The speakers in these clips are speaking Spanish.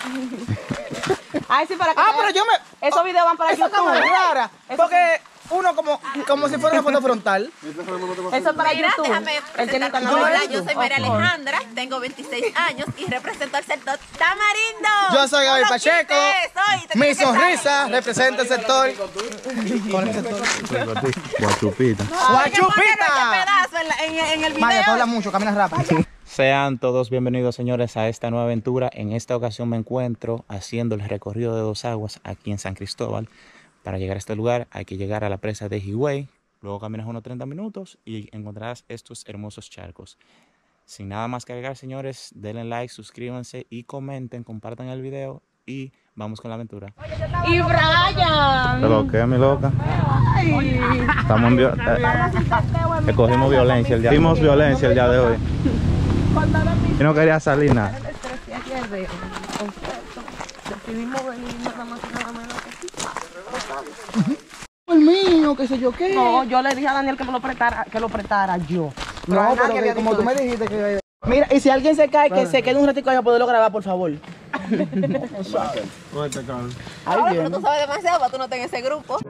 Ay, sí, para que pero yo me... esos videos van para Esa YouTube. cámara es rara, porque uno como si fuera una foto frontal. Eso es para Mira, YouTube. déjame Él tiene un presentar. canal Hola, de yo soy María YouTube. Alejandra, tengo 26 años y represento al sector Tamarindo. Yo soy Gaby ¡No lo Pacheco. quites! Hoy te Mi tienes que sonrisa representa el sector. Guachupita. Hay que poner ¡Guachupita! ese pedazo en el Maya, tú video. hablas mucho, caminas rápido. Sean todos bienvenidos, señores, a esta nueva aventura. En esta ocasión me encuentro haciendo el recorrido de Dos Aguas aquí en San Cristóbal. Para llegar a este lugar hay que llegar a la presa de Higüey. Luego caminas unos 30 minutos y encontrarás estos hermosos charcos. Sin nada más que agregar, señores, denle like, suscríbanse y comenten, compartan el video y vamos con la aventura. Y Brian. ¿Pero qué, mi loca? Estamos en cogimos violencia el día de hoy. Dimos violencia el día de hoy. Yo no quería salir nada. Decidimos venir nada más y nada menos que El mío, qué sé yo qué. no, yo le dije a Daniel que me lo prestara yo. No, pero que como tú me dijiste que... Mira, y si alguien se cae, que se quede un ratico ahí a poderlo grabar, por favor. Ahí Ahora, pero viene. tú sabes demasiado para tú no estar en ese grupo.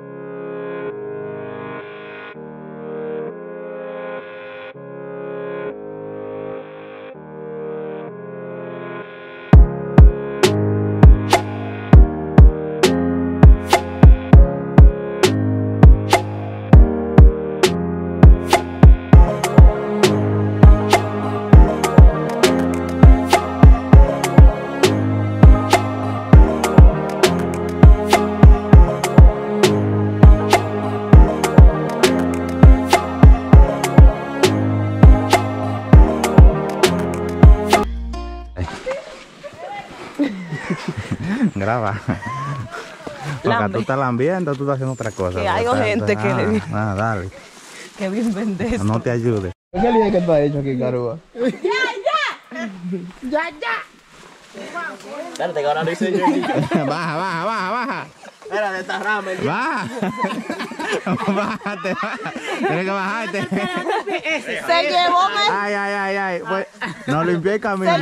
Graba. Porque tú estás lambiendo, tú estás haciendo otra cosa. Que hay gente que- Dale, Qué bien vendes. no te ayude. ¿Qué líder que tú has hecho aquí, Carúa? Espérate que ahora lo hice yo. Baja. Era de esta rama. Baja. Bájate. Tienes que bajarte. Se llevó Ay. Pues, no limpié el camino.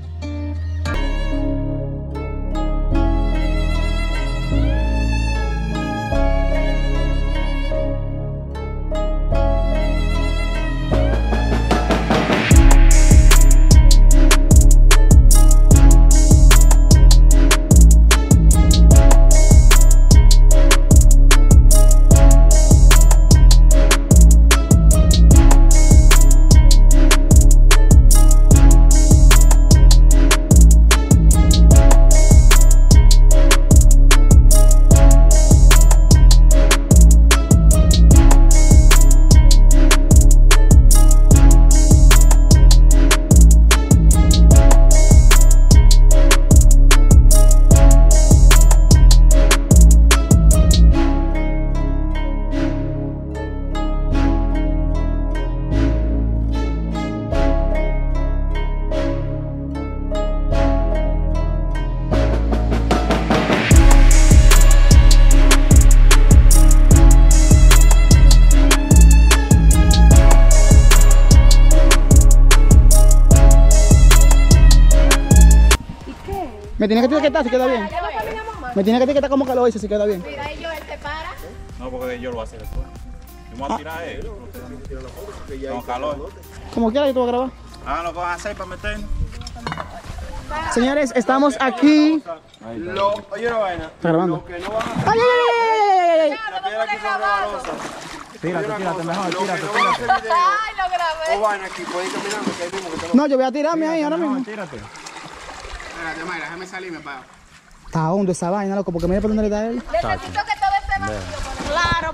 Me tiene que etiquetar si queda bien. Me tiene que etiquetar como que lo hice si queda bien. Mira, y yo, él se para. No, porque yo lo voy a hacer después. Yo me voy a tirar con calor. Como quiera yo te voy a grabar. Hagan lo que van a hacer para meternos. Señores, estamos aquí. Oye, una vaina. ¿Está grabando? Lo que no van a ¡Ay! la piedra aquí sobre la losa. Tírate mejor, Lo que tírate. no van a hacer video. Ay, lo grabé. O vaina aquí, pueden ir caminando, que ahí mismo que te lo... No, yo voy a tirarme ahí ahora mismo. Tírate. Espérate, Mayra, déjame salirme para... Está hondo esa vaina, loco, porque mira por dónde le da él. Necesito que todo esté vacío. Claro.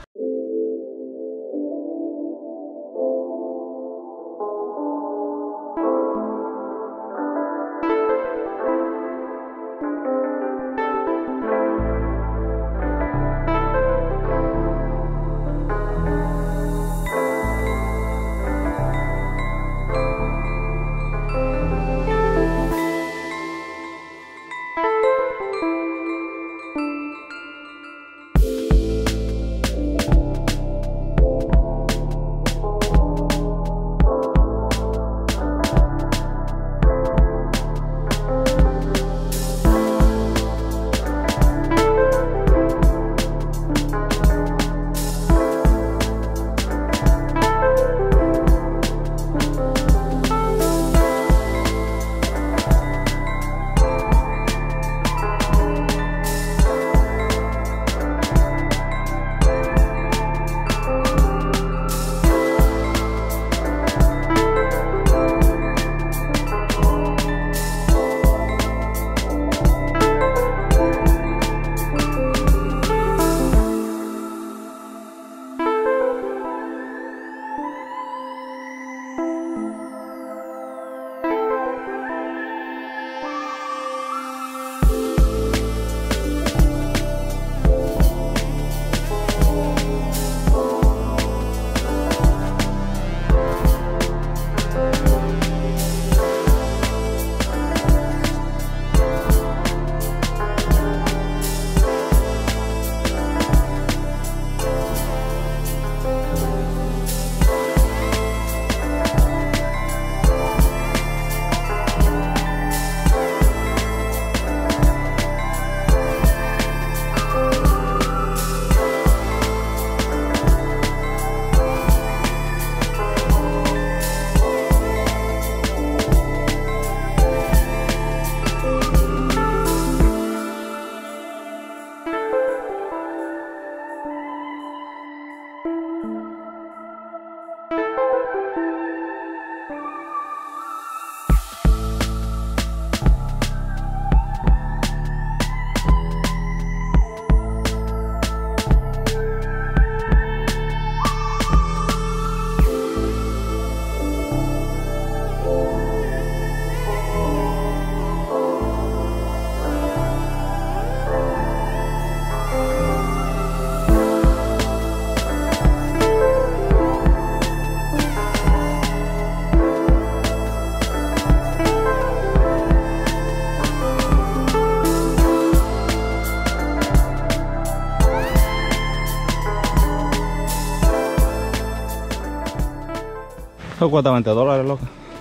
Eso cuesta $20, loca.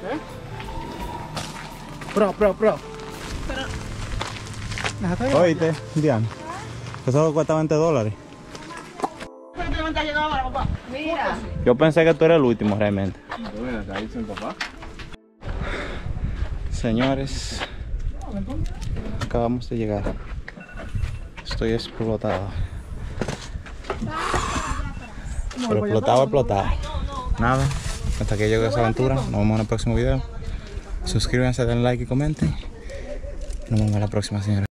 Pro. Oíste, Diana. Eso cuesta $20. Mira. Yo pensé que tú eras el último realmente. Bueno, acá dice mi papá. Señores, acabamos de llegar. Estoy explotado. Pero explotado. Nada, hasta que llegue esa aventura. Nos vemos en el próximo video. Suscríbanse, den like y comenten. Nos vemos en la próxima, señores.